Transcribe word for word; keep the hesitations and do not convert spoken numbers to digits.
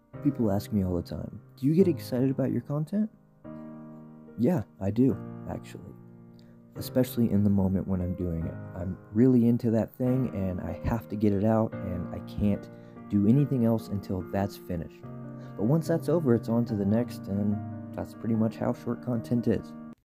People ask me all the time, do you get excited about your content? Yeah, I do, actually. Especially in the moment when I'm doing it. I'm really into that thing and I have to get it out and I can't do anything else until that's finished. But once that's over, it's on to the next, and that's pretty much how short content is.